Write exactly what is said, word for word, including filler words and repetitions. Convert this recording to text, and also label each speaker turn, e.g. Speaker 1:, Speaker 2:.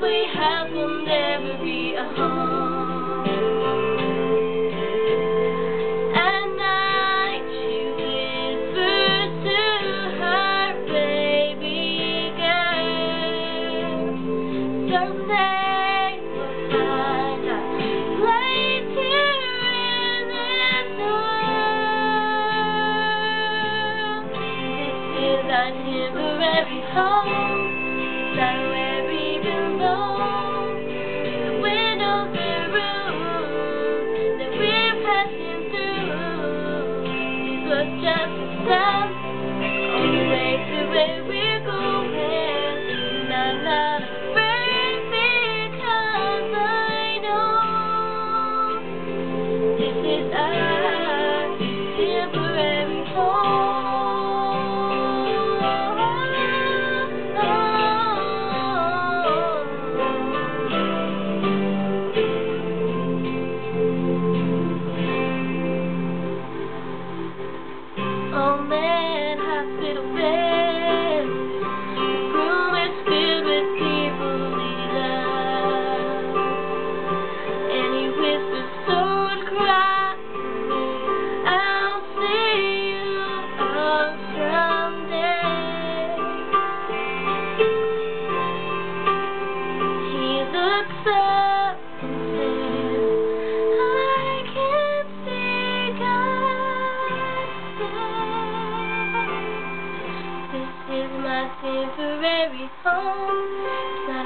Speaker 1: halfway house will never be a home. At night she whispers to her baby girl, someday we'll find a place here in this world. This is our temporary home. Not where we belong. The windows and rooms that we're passing through. This was just a stop on the way to where we're going. And I'm not afraid because I know this is our temporary home. Oh man, hospital bed. The room is filled with people he loves. And he whispers someone cry, I'll see you all someday. He looks up and says, I can see God. This is my temporary home.